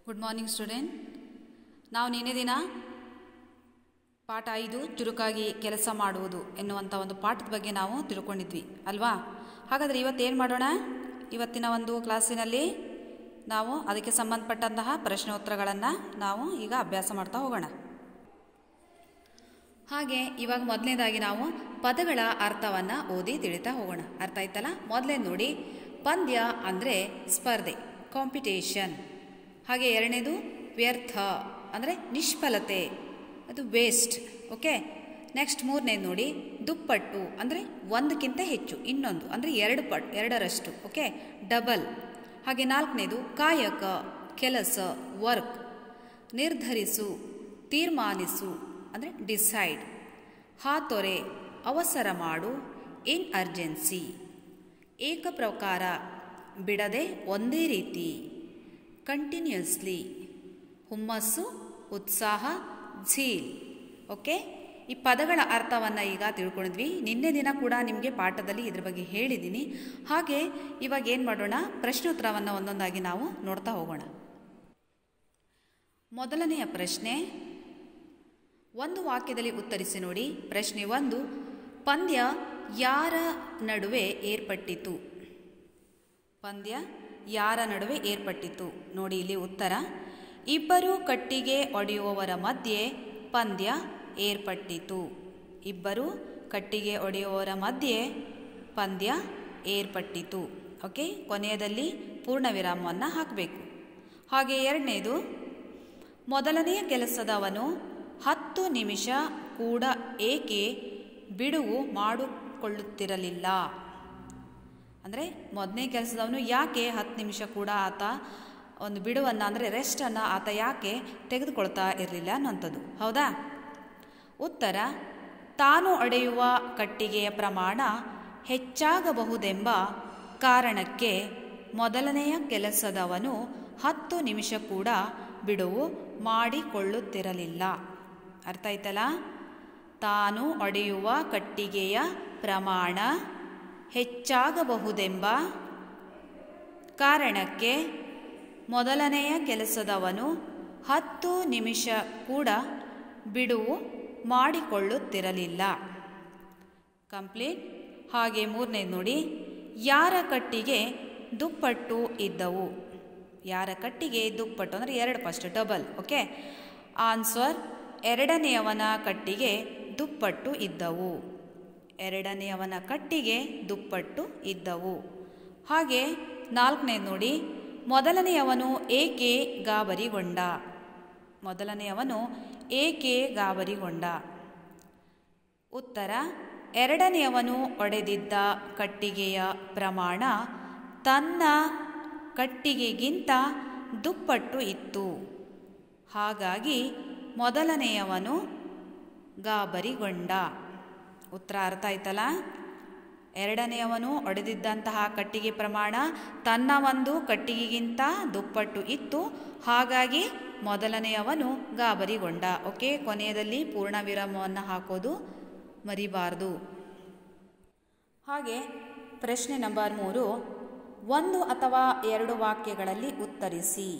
Good morning student. ನಾವು ನಿನ್ನೆ ದಿನ ಪಾಠ 5 ಚುರುಕಾಗಿ ಕೆಲಸ ಮಾಡುವುದು ಎನ್ನುವಂಥ ಒಂದು ಪಾಠದ ಬಗ್ಗೆ ನಾವು ತಿಳ್ಕೊಂಡಿದ್ವಿ ಅಲ್ವಾ? ಹಾಗಾದರೆ ಇವತ್ತೇನು ಮಾಡೋಣ? ಇವತ್ತಿನ ಒಂದು ಕ್ಲಾಸಿನಲ್ಲಿ ನಾವು ಅದಕ್ಕೆ ಸಂಬಂಧಪಟ್ಟಂತಹ ಪ್ರಶ್ನೋತ್ತರಗಳನ್ನು ನಾವು ಈಗ ಅಭ್ಯಾಸ ಮಾಡ್ತಾ ಹೋಗೋಣ. ಹಾಗೆ ಇವಾಗ ಮೊದಲನೇದಾಗಿ ನಾವು ಪದಗಳ ಅರ್ಥವನ್ನು ಓದಿ ತಿಳಿತಾ ಹೋಗೋಣ. ಅರ್ಥ ಆಯ್ತಲ್ಲ? ಮೊದಲೇ ನೋಡಿ, ಪಂದ್ಯ ಅಂದರೆ ಸ್ಪರ್ಧೆ, ಕಾಂಪಿಟೇಷನ್. ಹಾಗೆ ಎರಡನೇದು ವ್ಯರ್ಥ ಅಂದರೆ ನಿಷ್ಫಲತೆ, ಅದು ವೇಸ್ಟ್. ಓಕೆ, ನೆಕ್ಸ್ಟ್ ಮೂರನೇದು ನೋಡಿ, ದುಪ್ಪಟ್ಟು ಅಂದರೆ ಒಂದಕ್ಕಿಂತ ಹೆಚ್ಚು, ಇನ್ನೊಂದು ಅಂದರೆ ಎರಡರಷ್ಟು. Okay, double. ಹಾಗೆ ನಾಲ್ಕನೇದು ಕಾಯಕ, ಕೆಲಸ, ವರ್ಕ್. ನಿರ್ಧರಿಸು, ತೀರ್ಮಾನಿಸು ಅಂದರೆ ಡಿಸೈಡ್. ಹಾತೊರೆ, ಅವಸರ ಮಾಡು, ಇನ್ ಅರ್ಜೆನ್ಸಿ. ಏಕಪ್ರಕಾರ, ಬಿಡದೆ ಒಂದೇ ರೀತಿ. ಕಂಟಿನ್ಯೂಸ್ಲಿ, ಹುಮ್ಮಸ್ಸು, ಉತ್ಸಾಹ, ಝೀಲ್. ಓಕೆ, ಈ ಪದಗಳ ಅರ್ಥವನ್ನು ಈಗ ತಿಳ್ಕೊಂಡಿದ್ವಿ. ನಿನ್ನೆ ದಿನ ಕೂಡ ನಿಮಗೆ ಪಾಠದಲ್ಲಿ ಇದ್ರ ಬಗ್ಗೆ ಹೇಳಿದ್ದೀನಿ. ಹಾಗೆ ಇವಾಗ ಏನು ಮಾಡೋಣ, ಪ್ರಶ್ನೋತ್ತರವನ್ನು ಒಂದೊಂದಾಗಿ ನಾವು ನೋಡ್ತಾ ಹೋಗೋಣ. ಮೊದಲನೆಯ ಪ್ರಶ್ನೆ, ಒಂದು ವಾಕ್ಯದಲ್ಲಿ ಉತ್ತರಿಸಿ ನೋಡಿ. ಪ್ರಶ್ನೆ 1, ಪಂದ್ಯ ಯಾರ ನಡುವೆ ಏರ್ಪಟ್ಟಿತು? ಪಂದ್ಯ ಯಾರ ನಡುವೆ ಏರ್ಪಟ್ಟಿತು? ನೋಡಿ ಇಲ್ಲಿ ಉತ್ತರ, ಇಬ್ಬರು ಕಟ್ಟಿಗೆ ಒಡೆಯುವವರ ಮಧ್ಯೆ ಪಂದ್ಯ ಏರ್ಪಟ್ಟಿತು. ಇಬ್ಬರು ಕಟ್ಟಿಗೆ ಒಡೆಯುವವರ ಮಧ್ಯೆ ಪಂದ್ಯ ಏರ್ಪಟ್ಟಿತು. ಓಕೆ, ಕೊನೆಯದಲ್ಲಿ ಪೂರ್ಣ ವಿರಾಮವನ್ನು ಹಾಕಬೇಕು. ಹಾಗೆ ಎರಡನೇದು, ಮೊದಲನೆಯ ಕೆಲಸದವನು 10 ನಿಮಿಷ ಕೂಡ ಏಕೆ ಬಿಡುವು ಮಾಡಿಕೊಳ್ಳುತ್ತಿರಲಿಲ್ಲ? ಅಂದರೆ ಮೊದಲನೇ ಕೆಲಸದವನು ಯಾಕೆ 10 ನಿಮಿಷ ಕೂಡ ಆತ ಒಂದು ಬಿಡುವನ್ನು ಅಂದರೆ ರೆಸ್ಟನ್ನು ಆತ ಯಾಕೆ ತೆಗೆದುಕೊಳ್ತಾ ಇರಲಿಲ್ಲ ಅನ್ನೋಂಥದ್ದು. ಹೌದಾ? ಉತ್ತರ, ತಾನು ಒಡೆಯುವ ಕಟ್ಟಿಗೆಯ ಪ್ರಮಾಣ ಹೆಚ್ಚಾಗಬಹುದೆಂಬ ಕಾರಣಕ್ಕೆ ಮೊದಲನೆಯ ಕೆಲಸದವನು 10 ನಿಮಿಷ ಕೂಡ ಬಿಡುವು ಮಾಡಿಕೊಳ್ಳುತ್ತಿರಲಿಲ್ಲ. ಅರ್ಥ ಆಯ್ತಲ್ಲ? ತಾನು ಒಡೆಯುವ ಕಟ್ಟಿಗೆಯ ಪ್ರಮಾಣ ಹೆಚ್ಚಾಗಬಹುದೆಂಬ ಕಾರಣಕ್ಕೆ ಮೊದಲನೆಯ ಕೆಲಸದವನು 10 ನಿಮಿಷ ಕೂಡ ಬಿಡುವು ಮಾಡಿಕೊಳ್ಳುತ್ತಿರಲಿಲ್ಲ. ಕಂಪ್ಲೀಟ್. ಹಾಗೆ ಮೂರನೇದು ನೋಡಿ, ಯಾರ ಕಟ್ಟಿಗೆ ದುಪ್ಪಟ್ಟು ಇದ್ದವು? ಯಾರ ಕಟ್ಟಿಗೆ ದುಪ್ಪಟ್ಟು ಅಂದರೆ 2 ಫಸ್ಟ್ ಡಬಲ್. ಓಕೆ, ಆನ್ಸರ್, ಎರಡನೆಯವನ ಕಟ್ಟಿಗೆ ದುಪ್ಪಟ್ಟು ಇದ್ದವು. ಎರಡನೆಯವನ ಕಟ್ಟಿಗೆ ದುಪ್ಪಟ್ಟು ಇದ್ದವು. ಹಾಗೆ ನಾಲ್ಕನೇದು ನೋಡಿ, ಮೊದಲನೆಯವನು ಏಕೆ ಗಾಬರಿಗೊಂಡ? ಮೊದಲನೆಯವನು ಏಕೆ ಗಾಬರಿಗೊಂಡ? ಉತ್ತರ, ಎರಡನೆಯವನು ಒಡೆದಿದ್ದ ಕಟ್ಟಿಗೆಯ ಪ್ರಮಾಣ ತನ್ನ ಕಟ್ಟಿಗೆಗಿಂತ ದುಪ್ಪಟ್ಟು ಇತ್ತು. ಹಾಗಾಗಿ ಮೊದಲನೆಯವನು ಗಾಬರಿಗೊಂಡ. ಉತ್ತರ ಅರ್ಥ ಆಯ್ತಲ್ಲ? ಎರಡನೆಯವನು ಒಡೆದಿದ್ದಂತಹ ಕಟ್ಟಿಗೆ ಪ್ರಮಾಣ ತನ್ನ ಒಂದು ಕಟ್ಟಿಗೆಗಿಂತ ದುಪ್ಪಟ್ಟು ಇತ್ತು. ಹಾಗಾಗಿ ಮೊದಲನೆಯವನು ಗಾಬರಿಗೊಂಡ. ಓಕೆ, ಕೊನೆಯದಲ್ಲಿ ಪೂರ್ಣ ವಿರಾಮವನ್ನು ಹಾಕೋದು ಮರಿಬಾರ್ದು. ಹಾಗೆ ಪ್ರಶ್ನೆ ನಂಬರ್ 3, 1 ಅಥವಾ 2 ವಾಕ್ಯಗಳಲ್ಲಿ ಉತ್ತರಿಸಿ.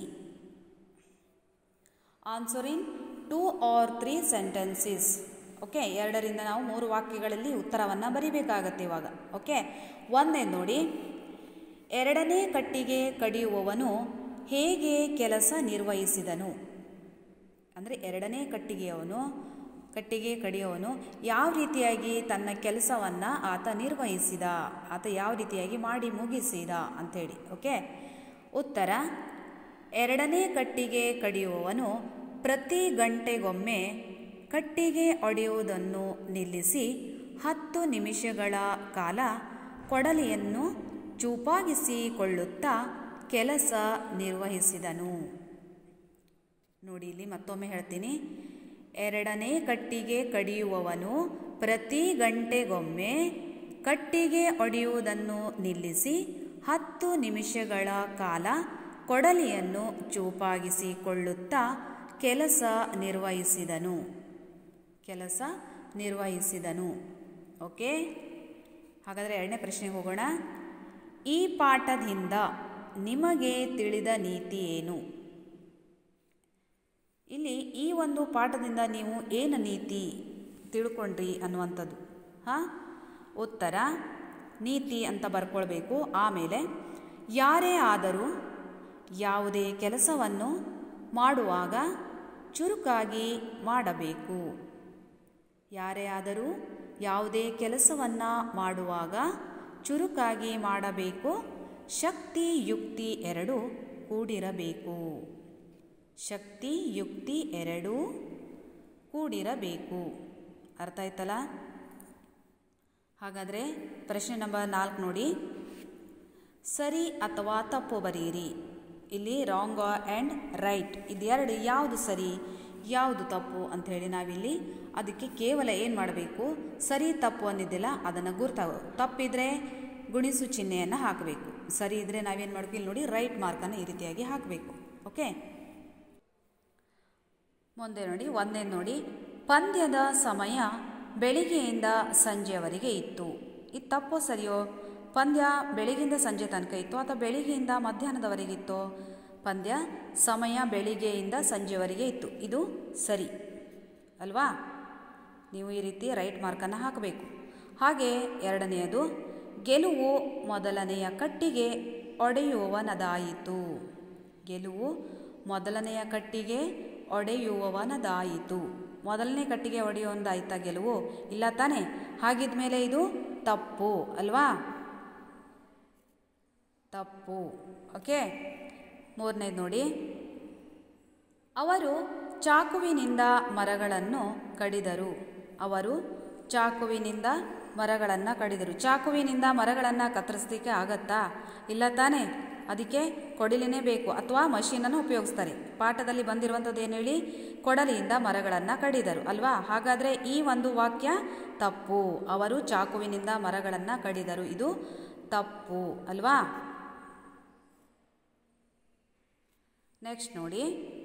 Answer in 2 or 3 sentences. Okay, 2ರಿಂದ ನಾವು 3 ವಾಕ್ಯಗಳಲ್ಲಿ ಉತ್ತರವನ್ನು ಬರಿಬೇಕಾಗತ್ತೆ ಇವಾಗ. ಓಕೆ, ಒಂದೇ ನೋಡಿ, ಎರಡನೇ ಕಟ್ಟಿಗೆ ಕಡಿಯುವವನು ಹೇಗೆ ಕೆಲಸ ನಿರ್ವಹಿಸಿದನು? ಅಂದರೆ ಎರಡನೇ ಕಟ್ಟಿಗೆ ಕಡಿಯುವವನು ಯಾವ ರೀತಿಯಾಗಿ ತನ್ನ ಕೆಲಸವನ್ನು ಆತ ನಿರ್ವಹಿಸಿದ, ಆತ ಯಾವ ರೀತಿಯಾಗಿ ಮಾಡಿ ಮುಗಿಸಿದ ಅಂಥೇಳಿ. ಓಕೆ, ಉತ್ತರ, ಎರಡನೇ ಕಟ್ಟಿಗೆ ಕಡಿಯುವವನು ಪ್ರತಿ ಗಂಟೆಗೊಮ್ಮೆ ಕಟ್ಟಿಗೆ ಒಡೆಯುವುದನ್ನು ನಿಲ್ಲಿಸಿ 10 ನಿಮಿಷಗಳ ಕಾಲ ಕೊಡಲಿಯನ್ನು ಚೂಪಾಗಿಸಿಕೊಳ್ಳುತ್ತಾ ಕೆಲಸ ನಿರ್ವಹಿಸಿದನು. ನೋಡಿ ಇಲ್ಲಿ ಮತ್ತೊಮ್ಮೆ ಹೇಳ್ತೀನಿ, ಎರಡನೇ ಕಟ್ಟಿಗೆ ಕಡಿಯುವವನು ಪ್ರತಿ ಗಂಟೆಗೊಮ್ಮೆ ಕಟ್ಟಿಗೆ ಒಡೆಯುವುದನ್ನು ನಿಲ್ಲಿಸಿ 10 ನಿಮಿಷಗಳ ಕಾಲ ಕೊಡಲಿಯನ್ನು ಚೂಪಾಗಿಸಿಕೊಳ್ಳುತ್ತಾ ಕೆಲಸ ನಿರ್ವಹಿಸಿದನು. ಓಕೆ, ಹಾಗಾದರೆ ಎರಡನೇ ಪ್ರಶ್ನೆಗೆ ಹೋಗೋಣ. ಈ ಪಾಠದಿಂದ ನಿಮಗೆ ತಿಳಿದ ನೀತಿ ಏನು? ಇಲ್ಲಿ ಈ ಒಂದು ಪಾಠದಿಂದ ನೀವು ಏನು ನೀತಿ ತಿಳ್ಕೊಂಡ್ರಿ ಅನ್ನುವಂಥದ್ದು. ಉತ್ತರ ನೀತಿ ಅಂತ ಬರ್ಕೊಳ್ಬೇಕು. ಆಮೇಲೆ ಯಾರೇ ಆದರೂ ಯಾವುದೇ ಕೆಲಸವನ್ನು ಮಾಡುವಾಗ ಚುರುಕಾಗಿ ಮಾಡಬೇಕು. ಯಾರೇ ಆದರೂ ಯಾವುದೇ ಕೆಲಸವನ್ನು ಮಾಡುವಾಗ ಚುರುಕಾಗಿ ಮಾಡಬೇಕು. ಶಕ್ತಿ ಯುಕ್ತಿ ಎರಡೂ ಕೂಡಿರಬೇಕು. ಶಕ್ತಿ ಯುಕ್ತಿ ಎರಡೂ ಕೂಡಿರಬೇಕು. ಅರ್ಥ ಆಯ್ತಲ್ಲ? ಹಾಗಾದರೆ ಪ್ರಶ್ನೆ ನಂಬರ್ 4 ನೋಡಿ. ಸರಿ ಅಥವಾ ತಪ್ಪು ಬರೆಯಿರಿ. ಇಲ್ಲಿ ರಾಂಗ್ ಆ್ಯಂಡ್ ರೈಟ್ ಇದೆರಡು ಯಾವುದು ಸರಿ ಯಾವುದು ತಪ್ಪು ಅಂಥೇಳಿ ನಾವಿಲ್ಲಿ ಅದಕ್ಕೆ ಕೇವಲ ಏನು ಮಾಡಬೇಕು, ಸರಿ ತಪ್ಪು ಅಂದಿದ್ದಿಲ್ಲ ಅದನ್ನು ತಪ್ಪಿದರೆ ಗುಣಿಸು ಚಿಹ್ನೆಯನ್ನು ಹಾಕಬೇಕು. ಸರಿ ಇದ್ದರೆ ನಾವೇನು ಮಾಡಬೇಕು, ಇಲ್ಲಿ ನೋಡಿ ರೈಟ್ ಮಾರ್ಕನ್ನು ಈ ರೀತಿಯಾಗಿ ಹಾಕಬೇಕು. ಓಕೆ, ಮುಂದೆ ನೋಡಿ 1ನೇ ನೋಡಿ. ಪಂದ್ಯದ ಸಮಯ ಬೆಳಿಗ್ಗೆಯಿಂದ ಸಂಜೆಯವರೆಗೆ ಇತ್ತು. ಇದು ತಪ್ಪೋ ಸರಿಯೋ? ಪಂದ್ಯ ಬೆಳಿಗ್ಗೆಯಿಂದ ಸಂಜೆ ತನಕ ಇತ್ತು ಅಥವಾ ಬೆಳಿಗ್ಗೆಯಿಂದ ಮಧ್ಯಾಹ್ನದವರೆಗಿತ್ತು? ಪಂದ್ಯ ಸಮಯ ಬೆಳಿಗ್ಗೆಯಿಂದ ಸಂಜೆವರೆಗೆ ಇತ್ತು. ಇದು ಸರಿ ಅಲ್ವಾ? ನೀವು ಈ ರೀತಿ ರೈಟ್ ಮಾರ್ಕನ್ನು ಹಾಕಬೇಕು. ಹಾಗೆ 2ನೇದು, ಗೆಲುವು ಮೊದಲನೆಯ ಕಟ್ಟಿಗೆ ಒಡೆಯುವವನದಾಯಿತು. ಗೆಲುವು ಮೊದಲನೆಯ ಕಟ್ಟಿಗೆ ಒಡೆಯುವವನದಾಯಿತು. ಮೊದಲನೇ ಕಟ್ಟಿಗೆ ಒಡೆಯುವಂದಾಯ್ತಾ ಗೆಲುವು? ಇಲ್ಲ ತಾನೆ? ಹಾಗಿದ ಮೇಲೆ ಇದು ತಪ್ಪು ಅಲ್ವಾ? ತಪ್ಪು. ಓಕೆ, 3ನೇದು ನೋಡಿ. ಅವರು ಚಾಕುವಿನಿಂದ ಮರಗಳನ್ನು ಕಡಿದರು. ಅವರು ಚಾಕುವಿನಿಂದ ಮರಗಳನ್ನು ಕಡಿದರು. ಚಾಕುವಿನಿಂದ ಮರಗಳನ್ನು ಕತ್ತರಿಸಲಿಕ್ಕೆ ಆಗತ್ತಾ? ಇಲ್ಲ ತಾನೆ? ಅದಕ್ಕೆ ಕೊಡಲಿನೇ ಬೇಕು ಅಥವಾ ಮಷೀನನ್ನು ಉಪಯೋಗಿಸ್ತಾರೆ. ಪಾಠದಲ್ಲಿ ಬಂದಿರುವಂಥದ್ದು ಏನು ಹೇಳಿ? ಕೊಡಲಿಯಿಂದ ಮರಗಳನ್ನು ಕಡಿದರು ಅಲ್ವಾ? ಹಾಗಾದರೆ ಈ ಒಂದು ವಾಕ್ಯ ತಪ್ಪು. ಅವರು ಚಾಕುವಿನಿಂದ ಮರಗಳನ್ನು ಕಡಿದರು. ಇದು ತಪ್ಪು ಅಲ್ವಾ? ನೆಕ್ಸ್ಟ್ ನೋಡಿ.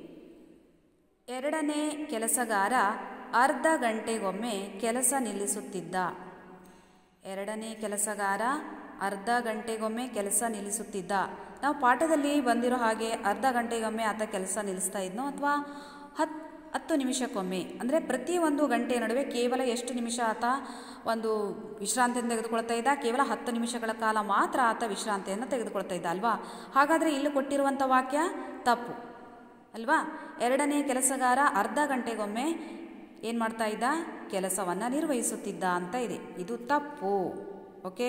2ನೇ ಕೆಲಸಗಾರ ಅರ್ಧ ಗಂಟೆಗೊಮ್ಮೆ ಕೆಲಸ ನಿಲ್ಲಿಸುತ್ತಿದ್ದ. 2ನೇ ಕೆಲಸಗಾರ ಅರ್ಧ ಗಂಟೆಗೊಮ್ಮೆ ಕೆಲಸ ನಿಲ್ಲಿಸುತ್ತಿದ್ದ. ನಾವು ಪಾಠದಲ್ಲಿ ಬಂದಿರೋ ಹಾಗೆ ಅರ್ಧ ಗಂಟೆಗೊಮ್ಮೆ ಆತ ಕೆಲಸ ನಿಲ್ಲಿಸ್ತಾ ಇದ್ನೋ ಅಥವಾ 10 ನಿಮಿಷಕ್ಕೊಮ್ಮೆ, ಅಂದರೆ ಪ್ರತಿ ಒಂದು ಗಂಟೆ ನಡುವೆ ಕೇವಲ ಎಷ್ಟು ನಿಮಿಷ ಆತ ಒಂದು ವಿಶ್ರಾಂತಿಯನ್ನು ತೆಗೆದುಕೊಳ್ತಾ ಇದ್ದ? ಕೇವಲ 10 ನಿಮಿಷಗಳ ಕಾಲ ಮಾತ್ರ ಆತ ವಿಶ್ರಾಂತಿಯನ್ನು ತೆಗೆದುಕೊಳ್ತಾ ಇದ್ದ ಅಲ್ವಾ? ಹಾಗಾದರೆ ಇಲ್ಲಿ ಕೊಟ್ಟಿರುವಂಥ ವಾಕ್ಯ ತಪ್ಪು ಅಲ್ವಾ? 2ನೇ ಕೆಲಸಗಾರ ಅರ್ಧ ಗಂಟೆಗೊಮ್ಮೆ ಏನು ಮಾಡ್ತಾ ಇದ್ದ? ಕೆಲಸವನ್ನು ನಿರ್ವಹಿಸುತ್ತಿದ್ದ ಅಂತ ಇದೆ. ಇದು ತಪ್ಪು. ಓಕೆ,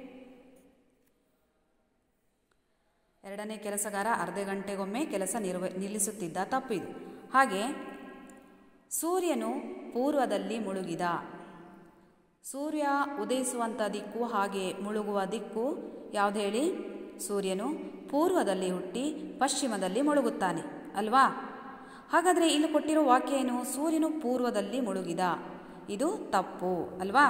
2ನೇ ಕೆಲಸಗಾರ ಅರ್ಧ ಗಂಟೆಗೊಮ್ಮೆ ಕೆಲಸ ನಿಲ್ಲಿಸುತ್ತಿದ್ದ, ತಪ್ಪು ಇದು. ಹಾಗೆ ಸೂರ್ಯನು ಪೂರ್ವದಲ್ಲಿ ಮುಳುಗಿದ. ಸೂರ್ಯ ಉದಯಿಸುವಂಥ ದಿಕ್ಕು ಹಾಗೆ ಮುಳುಗುವ ದಿಕ್ಕು ಯಾವುದು ಹೇಳಿ? ಸೂರ್ಯನು ಪೂರ್ವದಲ್ಲಿ ಹುಟ್ಟಿ ಪಶ್ಚಿಮದಲ್ಲಿ ಮುಳುಗುತ್ತಾನೆ ಅಲ್ವಾ? ಹಾಗಾದರೆ ಇಲ್ಲಿ ಕೊಟ್ಟಿರೋ ವಾಕ್ಯ ಏನು? ಸೂರ್ಯನು ಪೂರ್ವದಲ್ಲಿ ಮುಳುಗಿದ. ಇದು ತಪ್ಪು ಅಲ್ವಾ?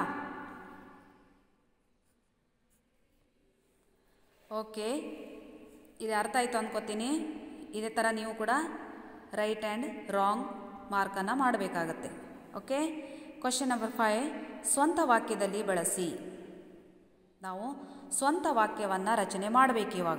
ಓಕೆ, ಇದು ಅರ್ಥ ಆಯಿತು ಅಂದ್ಕೋತೀನಿ. ಇದೇ ಥರ ನೀವು ಕೂಡ ರೈಟ್ ಆ್ಯಂಡ್ ರಾಂಗ್ ಮಾರ್ಕನ್ನು ಮಾಡಬೇಕಾಗತ್ತೆ. ಓಕೆ, ಕ್ವಶನ್ ನಂಬರ್ 5, ಸ್ವಂತ ವಾಕ್ಯದಲ್ಲಿ ಬಳಸಿ. ನಾವು ಸ್ವಂತ ವಾಕ್ಯವನ್ನು ರಚನೆ ಮಾಡಬೇಕು ಇವಾಗ.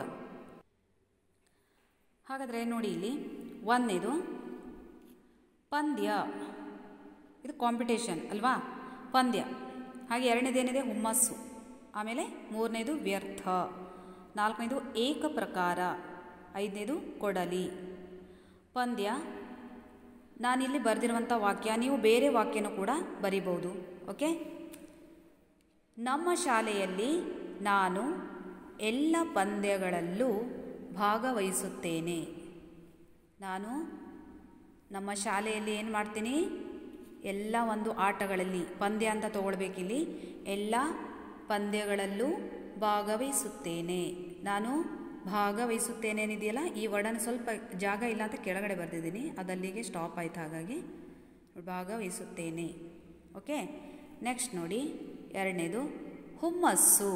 ಹಾಗಾದರೆ ನೋಡಿ, ಇಲ್ಲಿ 1ನೇದು ಪಂದ್ಯ, ಇದು ಕಾಂಪಿಟೇಷನ್ ಅಲ್ವಾ? ಪಂದ್ಯ. ಹಾಗೆ 2ನೇದೇನಿದೆ? ಹುಮ್ಮಸ್ಸು. ಆಮೇಲೆ 3ನೇದು ವ್ಯರ್ಥ. 4ನೇದು ಏಕ ಪ್ರಕಾರ. 5ನೇದು ಕೊಡಲಿ. ಪಂದ್ಯ ನಾನಿಲ್ಲಿ ಬರೆದಿರುವಂಥ ವಾಕ್ಯ, ನೀವು ಬೇರೆ ವಾಕ್ಯನೂ ಕೂಡ ಬರಿಬೋದು. ಓಕೆ, ನಮ್ಮ ಶಾಲೆಯಲ್ಲಿ ನಾನು ಎಲ್ಲ ಪಂದ್ಯಗಳಲ್ಲೂ ಭಾಗವಹಿಸುತ್ತೇನೆ. ನಾನು ನಮ್ಮ ಶಾಲೆಯಲ್ಲಿ ಏನು ಮಾಡ್ತೀನಿ? ಎಲ್ಲ ಒಂದು ಆಟಗಳಲ್ಲಿ, ಪಂದ್ಯ ಅಂತ ತಗೊಳ್ಬೇಕಿಲ್ಲಿ, ಎಲ್ಲ ಪಂದ್ಯಗಳಲ್ಲೂ ಭಾಗವಹಿಸುತ್ತೇನೆ. ನಾನು ಭಾಗವಹಿಸುತ್ತೇನೆ ಏನಿದೆಯಲ್ಲ, ಈ ವರ್ಡನ್ನು ಸ್ವಲ್ಪ ಜಾಗ ಇಲ್ಲ ಅಂತ ಕೆಳಗಡೆ ಬರೆದಿದ್ದೀನಿ, ಅದಲ್ಲಿಗೆ ಸ್ಟಾಪ್ ಆಯ್ತು. ಹಾಗಾಗಿ ಭಾಗವಹಿಸುತ್ತೇನೆ. ಓಕೆ, ನೆಕ್ಸ್ಟ್ ನೋಡಿ 2ನೇದು ಹುಮ್ಮಸ್ಸು.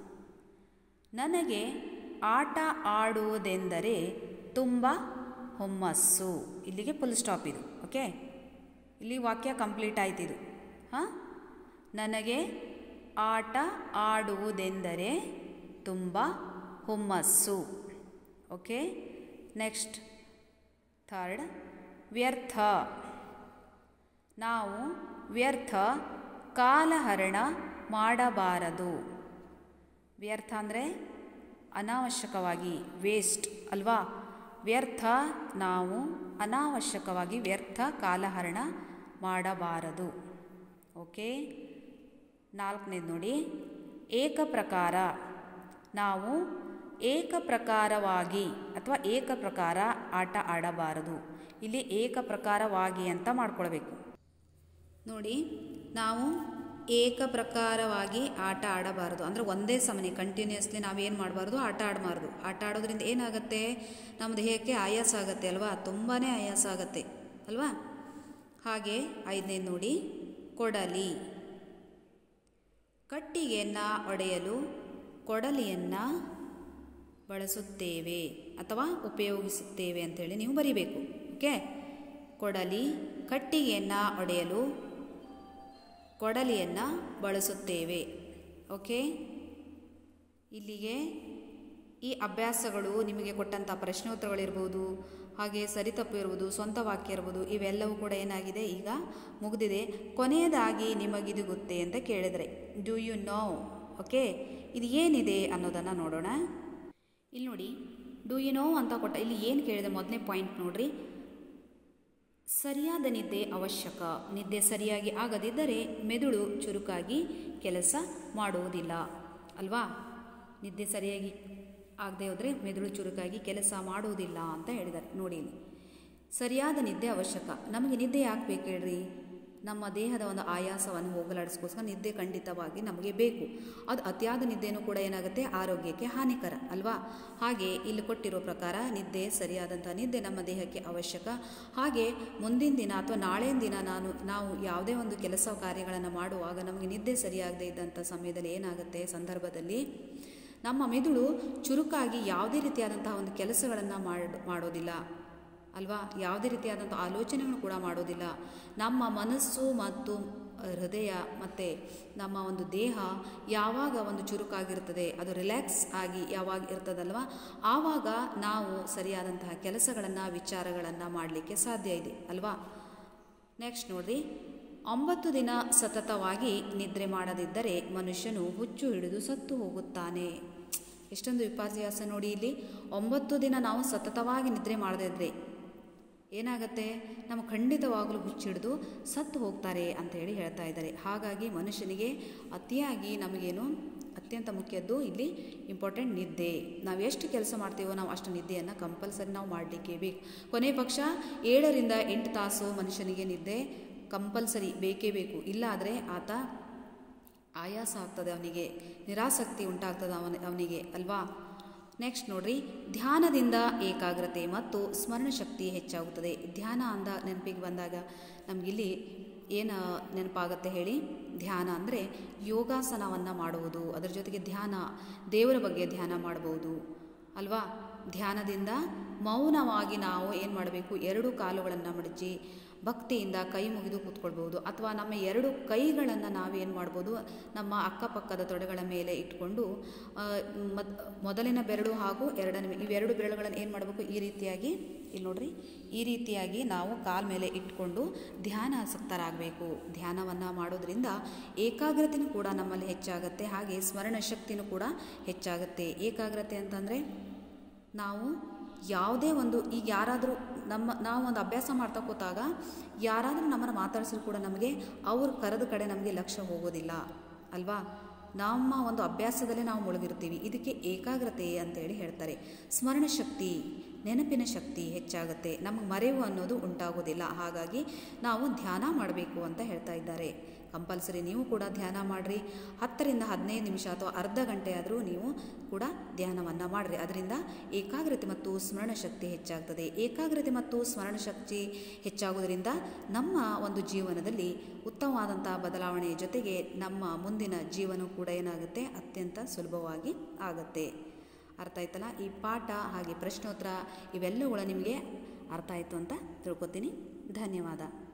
ನನಗೆ ಆಟ ಆಡುವುದೆಂದರೆ ತುಂಬ ಹುಮ್ಮಸ್ಸು. ಇಲ್ಲಿಗೆ ಫುಲ್ ಸ್ಟಾಪ್ ಇದು. ಓಕೆ, ಇಲ್ಲಿ ವಾಕ್ಯ ಕಂಪ್ಲೀಟ್ ಆಯ್ತು ಇದು. ನನಗೆ ಆಟ ಆಡುವುದೆಂದರೆ ತುಂಬ ಹುಮ್ಮಸ್ಸು. ಓಕೆ, ನೆಕ್ಸ್ಟ್ 3rd, ವ್ಯರ್ಥ, ನಾವು ವ್ಯರ್ಥ ಕಾಲಹರಣ ಮಾಡಬಾರದು. ವ್ಯರ್ಥ ಅಂದರೆ ಅನಾವಶ್ಯಕವಾಗಿ, ವೇಸ್ಟ್ ಅಲ್ವಾ. ವ್ಯರ್ಥ, ನಾವು ಅನಾವಶ್ಯಕವಾಗಿ ವ್ಯರ್ಥ ಕಾಲಹರಣ ಮಾಡಬಾರದು. ಓಕೆ. 4ನೇದು ನೋಡಿ, ಏಕಪ್ರಕಾರ, ನಾವು ಏಕಪ್ರಕಾರವಾಗಿ ಅಥವಾ ಏಕಪ್ರಕಾರ ಆಟ ಆಡಬಾರದು. ಇಲ್ಲಿ ಏಕಪ್ರಕಾರವಾಗಿ ಅಂತ ಮಾಡ್ಕೊಳ್ಬೇಕು ನೋಡಿ. ನಾವು ಏಕಪ್ರಕಾರವಾಗಿ ಆಟ ಆಡಬಾರದು ಅಂದರೆ ಒಂದೇ ಸಮನೆ ಕಂಟಿನ್ಯೂಸ್ಲಿ ನಾವೇನು ಮಾಡಬಾರ್ದು, ಆಟ ಆಡಬಾರ್ದು. ಆಟ ಆಡೋದ್ರಿಂದ ಏನಾಗುತ್ತೆ, ನಮ್ಮ ದೇಹಕ್ಕೆ ಆಯಾಸ ಆಗುತ್ತೆ ಅಲ್ವಾ, ತುಂಬಾ ಆಯಾಸ ಆಗುತ್ತೆ ಅಲ್ವಾ. ಹಾಗೆ 5ನೇದು ನೋಡಿ, ಕೊಡಲಿ, ಕಟ್ಟಿಗೆಯನ್ನು ಒಡೆಯಲು ಕೊಡಲಿಯನ್ನು ಬಳಸುತ್ತೇವೆ ಅಥವಾ ಉಪಯೋಗಿಸುತ್ತೇವೆ ಅಂಥೇಳಿ ನೀವು ಬರೀಬೇಕು. ಓಕೆ. ಕೊಡಲಿ, ಕಟ್ಟಿಗೆಯನ್ನು ಒಡೆಯಲು ಕೊಡಲಿಯನ್ನು ಬಳಸುತ್ತೇವೆ. ಓಕೆ. ಇಲ್ಲಿಗೆ ಈ ಅಭ್ಯಾಸಗಳು ನಿಮಗೆ ಕೊಟ್ಟಂಥ ಪ್ರಶ್ನೋತ್ತರಗಳಿರ್ಬೋದು, ಹಾಗೆ ಸರಿತಪ್ಪು ಇರ್ಬೋದು, ಸ್ವಂತ ವಾಕ್ಯ ಇರ್ಬೋದು, ಇವೆಲ್ಲವೂ ಕೂಡ ಏನಾಗಿದೆ, ಈಗ ಮುಗಿದಿದೆ. ಕೊನೆಯದಾಗಿ ನಿಮಗಿದು ಗೊತ್ತೇ ಅಂತ ಕೇಳಿದರೆ ಡು ಯು ನೋ. ಓಕೆ. ಇದು ಏನಿದೆ ಅನ್ನೋದನ್ನು ನೋಡೋಣ. ಇಲ್ಲಿ ನೋಡಿ, ಡು ಯು ನೋ ಅಂತ ಕೊಟ್ಟ ಇಲ್ಲಿ ಏನು ಕೇಳಿದೆ, ಮೊದಲನೇ ಪಾಯಿಂಟ್ ನೋಡ್ರಿ. ಸರಿಯಾದ ನಿದ್ದೆ ಅವಶ್ಯಕ. ನಿದ್ದೆ ಸರಿಯಾಗಿ ಆಗದಿದ್ದರೆ ಮೆದುಳು ಚುರುಕಾಗಿ ಕೆಲಸ ಮಾಡುವುದಿಲ್ಲ ಅಲ್ವಾ. ನಿದ್ದೆ ಸರಿಯಾಗಿ ಆಗದೆ ಹೋದರೆ ಮೆದುಳು ಚುರುಕಾಗಿ ಕೆಲಸ ಮಾಡುವುದಿಲ್ಲ ಅಂತ ಹೇಳಿದ್ದಾರೆ. ನೋಡಿ, ಸರಿಯಾದ ನಿದ್ದೆ ಅವಶ್ಯಕ. ನಮಗೆ ನಿದ್ದೆ ಯಾಕೆ ಬೇಕು ಹೇಳ್ರಿ? ನಮ್ಮ ದೇಹದ ಒಂದು ಆಯಾಸವನ್ನು ಹೋಗಲಾಡಿಸ್ಕೋಸ್ಕರ ನಿದ್ದೆ ಖಂಡಿತವಾಗಿ ನಮಗೆ ಬೇಕು. ಅದು ಅತಿಯಾದ ನಿದ್ದೆನೂ ಕೂಡ ಏನಾಗುತ್ತೆ, ಆರೋಗ್ಯಕ್ಕೆ ಹಾನಿಕರ ಅಲ್ವಾ. ಹಾಗೆ ಇಲ್ಲಿ ಕೊಟ್ಟಿರೋ ಪ್ರಕಾರ ನಿದ್ದೆ, ಸರಿಯಾದಂಥ ನಿದ್ದೆ ನಮ್ಮ ದೇಹಕ್ಕೆ ಅವಶ್ಯಕ. ಹಾಗೆ ಮುಂದಿನ ದಿನ ಅಥವಾ ನಾಳಿನ ದಿನ ನಾವು ಯಾವುದೇ ಒಂದು ಕೆಲಸ ಕಾರ್ಯಗಳನ್ನು ಮಾಡುವಾಗ ನಮಗೆ ನಿದ್ದೆ ಸರಿಯಾಗದೇ ಇದ್ದಂಥ ಸಮಯದಲ್ಲಿ ಏನಾಗುತ್ತೆ, ಸಂದರ್ಭದಲ್ಲಿ ನಮ್ಮ ಮೆದುಳು ಚುರುಕಾಗಿ ಯಾವುದೇ ರೀತಿಯಾದಂತಹ ಒಂದು ಕೆಲಸಗಳನ್ನು ಮಾಡೋದಿಲ್ಲ ಅಲ್ವಾ. ಯಾವುದೇ ರೀತಿಯಾದಂಥ ಆಲೋಚನೆಗಳು ಕೂಡ ಮಾಡೋದಿಲ್ಲ. ನಮ್ಮ ಮನಸ್ಸು ಮತ್ತು ಹೃದಯ ಮತ್ತು ನಮ್ಮ ಒಂದು ದೇಹ ಯಾವಾಗ ಒಂದು ಚುರುಕಾಗಿರ್ತದೆ, ಅದು ರಿಲ್ಯಾಕ್ಸ್ ಆಗಿ ಯಾವಾಗ ಇರ್ತದಲ್ವ, ಆವಾಗ ನಾವು ಸರಿಯಾದಂತಹ ಕೆಲಸಗಳನ್ನು, ವಿಚಾರಗಳನ್ನು ಮಾಡಲಿಕ್ಕೆ ಸಾಧ್ಯ ಇದೆ ಅಲ್ವಾ. ನೆಕ್ಸ್ಟ್ ನೋಡಿರಿ, 9 ದಿನ ಸತತವಾಗಿ ನಿದ್ರೆ ಮಾಡದಿದ್ದರೆ ಮನುಷ್ಯನು ಹುಚ್ಚು ಹಿಡಿದು ಸತ್ತು ಹೋಗುತ್ತಾನೆ. ಎಷ್ಟೊಂದು ವಿಪರ್ಯಾಸ ನೋಡಿ. ಇಲ್ಲಿ 9 ದಿನ ನಾವು ಸತತವಾಗಿ ನಿದ್ರೆ ಮಾಡದಿದ್ದರೆ ಏನಾಗುತ್ತೆ, ನಮ್ಮ ಖಂಡಿತವಾಗಲೂ ಹುಚ್ಚಿಡಿದು ಸತ್ತು ಹೋಗ್ತಾರೆ ಅಂತ ಹೇಳಿ ಹೇಳ್ತಾ ಇದ್ದಾರೆ. ಹಾಗಾಗಿ ಮನುಷ್ಯನಿಗೆ ಅತಿಯಾಗಿ ನಮಗೇನು ಅತ್ಯಂತ ಮುಖ್ಯದ್ದು ಇಲ್ಲಿ ಇಂಪಾರ್ಟೆಂಟ್ ನಿದ್ದೆ. ನಾವು ಎಷ್ಟು ಕೆಲಸ ಮಾಡ್ತೀವೋ ನಾವು ಅಷ್ಟು ನಿದ್ದೆಯನ್ನು ಕಂಪಲ್ಸರಿ ನಾವು ಮಾಡಲಿಕ್ಕೆ ಬೇಕು. ಕೊನೆ ಪಕ್ಷ 7 ರಿಂದ 8 ತಾಸು ಮನುಷ್ಯನಿಗೆ ನಿದ್ದೆ ಕಂಪಲ್ಸರಿ ಬೇಕೇ ಬೇಕು. ಇಲ್ಲಾದರೆ ಆತ ಆಯಾಸ ಆಗ್ತದೆ, ಅವನಿಗೆ ನಿರಾಸಕ್ತಿ ಉಂಟಾಗ್ತದೆ ಅವನಿಗೆ ಅಲ್ವಾ. ನೆಕ್ಸ್ಟ್ ನೋಡ್ರಿ, ಧ್ಯಾನದಿಂದ ಏಕಾಗ್ರತೆ ಮತ್ತು ಸ್ಮರಣಶಕ್ತಿ ಹೆಚ್ಚಾಗುತ್ತದೆ. ಧ್ಯಾನ ಅಂದ ನೆನಪಿಗೆ ಬಂದಾಗ ನಮಗಿಲ್ಲಿ ಏನು ನೆನಪಾಗುತ್ತೆ ಹೇಳಿ? ಧ್ಯಾನ ಅಂದರೆ ಯೋಗಾಸನವನ್ನು ಮಾಡುವುದು, ಅದರ ಜೊತೆಗೆ ಧ್ಯಾನ, ದೇವರ ಬಗ್ಗೆ ಧ್ಯಾನ ಮಾಡಬಹುದು ಅಲ್ವಾ. ಧ್ಯಾನದಿಂದ ಮೌನವಾಗಿ ನಾವು ಏನು ಮಾಡಬೇಕು, 2 ಕಾಲುಗಳನ್ನು ಮಡಚಿ ಭಕ್ತಿಯಿಂದ ಕೈ ಮುಗಿದು ಕೂತ್ಕೊಳ್ಬೋದು. ಅಥವಾ ನಮ್ಮ 2 ಕೈಗಳನ್ನು ನಾವೇನು ಮಾಡ್ಬೋದು, ನಮ್ಮ ಅಕ್ಕಪಕ್ಕದ ತೊಡೆಗಳ ಮೇಲೆ ಇಟ್ಕೊಂಡು ಮೊದಲಿನ ಬೆರಳು ಹಾಗೂ ಇವೆರಡು ಬೆರಳುಗಳನ್ನು ಏನು ಮಾಡಬೇಕು, ಈ ರೀತಿಯಾಗಿ ಇಲ್ಲಿ ನೋಡ್ರಿ, ಈ ರೀತಿಯಾಗಿ ನಾವು ಕಾಲ ಮೇಲೆ ಇಟ್ಕೊಂಡು ಧ್ಯಾನಾಸಕ್ತರಾಗಬೇಕು. ಧ್ಯಾನವನ್ನು ಮಾಡೋದ್ರಿಂದ ಏಕಾಗ್ರತೆಯೂ ಕೂಡ ನಮ್ಮಲ್ಲಿ ಹೆಚ್ಚಾಗುತ್ತೆ, ಹಾಗೆ ಸ್ಮರಣ ಶಕ್ತಿನೂ ಕೂಡ ಹೆಚ್ಚಾಗುತ್ತೆ. ಏಕಾಗ್ರತೆ ಅಂತಂದರೆ ನಾವು ಯಾವುದೇ ಒಂದು, ಈಗ ಯಾರಾದರೂ ನಾವು ಒಂದು ಅಭ್ಯಾಸ ಮಾಡ್ತಾ ಕೂತಾಗ ಯಾರಾದರೂ ನಮ್ಮನ್ನು ಮಾತಾಡಿಸಿದ್ರು ಕೂಡ ನಮಗೆ ಅವ್ರು ಕರೆದ ಕಡೆ ನಮಗೆ ಲಕ್ಷ್ಯ ಹೋಗೋದಿಲ್ಲ ಅಲ್ವಾ. ನಮ್ಮ ಒಂದು ಅಭ್ಯಾಸದಲ್ಲೇ ನಾವು ಮುಳುಗಿರ್ತೀವಿ. ಇದಕ್ಕೆ ಏಕಾಗ್ರತೆ ಅಂತೇಳಿ ಹೇಳ್ತಾರೆ. ಸ್ಮರಣ ಶಕ್ತಿ, ನೆನಪಿನ ಶಕ್ತಿ ಹೆಚ್ಚಾಗುತ್ತೆ, ನಮಗೆ ಮರೆವು ಅನ್ನೋದು ಉಂಟಾಗೋದಿಲ್ಲ. ಹಾಗಾಗಿ ನಾವು ಧ್ಯಾನ ಮಾಡಬೇಕು ಅಂತ ಹೇಳ್ತಾ ಇದ್ದಾರೆ. ಕಂಪಲ್ಸರಿ ನೀವು ಕೂಡ ಧ್ಯಾನ ಮಾಡಿರಿ. 10 ರಿಂದ 15 ನಿಮಿಷ ಅಥವಾ ಅರ್ಧ ಗಂಟೆ ಆದರೂ ನೀವು ಕೂಡ ಧ್ಯಾನವನ್ನು ಮಾಡಿರಿ. ಅದರಿಂದ ಏಕಾಗ್ರತೆ ಮತ್ತು ಸ್ಮರಣ ಶಕ್ತಿ ಹೆಚ್ಚಾಗ್ತದೆ. ಏಕಾಗ್ರತೆ ಮತ್ತು ಸ್ಮರಣ ಶಕ್ತಿ ಹೆಚ್ಚಾಗೋದ್ರಿಂದ ನಮ್ಮ ಒಂದು ಜೀವನದಲ್ಲಿ ಉತ್ತಮವಾದಂಥ ಬದಲಾವಣೆ ಜೊತೆಗೆ ನಮ್ಮ ಮುಂದಿನ ಜೀವನ ಕೂಡ ಏನಾಗುತ್ತೆ, ಅತ್ಯಂತ ಸುಲಭವಾಗಿ ಆಗುತ್ತೆ. ಅರ್ಥ ಆಯ್ತಲ್ಲ? ಈ ಪಾಠ ಹಾಗೆ ಪ್ರಶ್ನೋತ್ತರ ಇವೆಲ್ಲವುಗಳ ನಿಮಗೆ ಅರ್ಥ ಆಯಿತು ಅಂತ ತಿಳ್ಕೊತೀನಿ. ಧನ್ಯವಾದ.